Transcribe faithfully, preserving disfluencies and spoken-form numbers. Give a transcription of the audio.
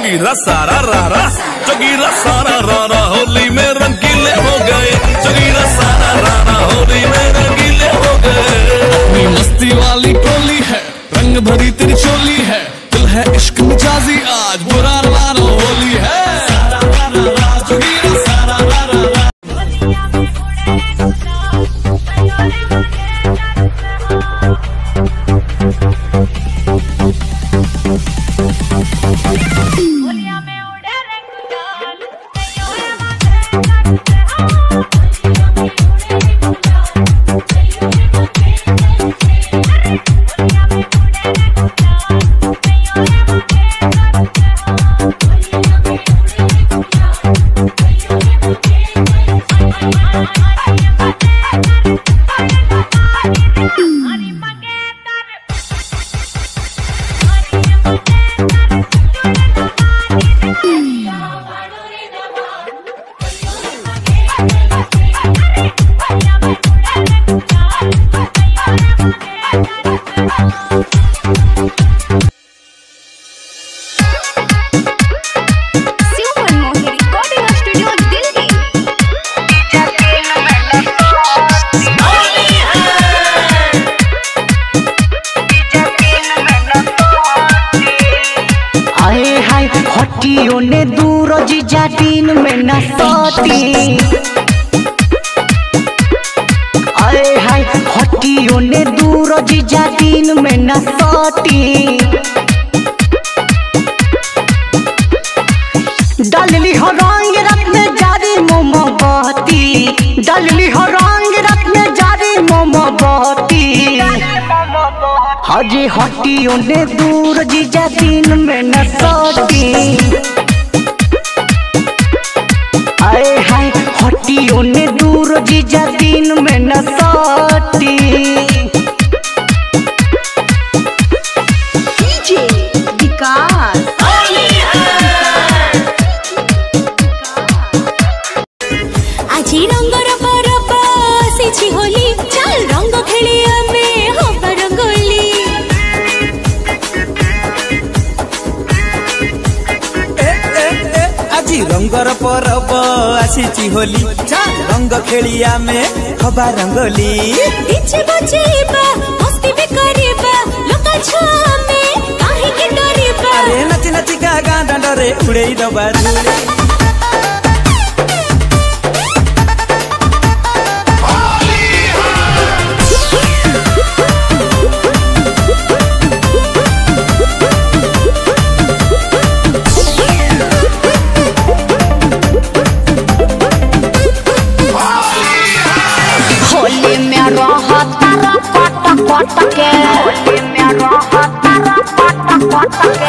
जोगीरा सारा रारा जोगीरा सारा रारा होली में रंगीले हो गए जोगीरा सारा रारा होली में रंगीले हो गए। अपनी मस्ती वाली टोली है रंग भरी तेरी चोली है दिल है इश्क मिजाजी आज बुरा मानो होली है सारा रारा जोगीरा सारा रारा। ने दूर जीजा दिन में न सोती अरे हाय हटियो ने दूर जीजा दिन में न सोती डालली हो रंग रत में जारी मोमबत्ती डालली हो रंग रत में जारी मोमबत्ती हजे हटियो ने दूर जीजा दिन में न सोती आए हाय हटियो ने दूर जीजा दिन में न सोती। डीजे विकास आजी रंगर परब आसी होली चल रंग खेली हमें हम रंगोली आजी रंगर परब आसी होली चल रंग खेली हमें हवा रंगोली इच्छे बचेबा मस्ती भी करेबा लोका छामे काहे के डरेबा अरे नची नची गा गा डरे उड़े दबा धूले के होली में रहा तारा पट पट के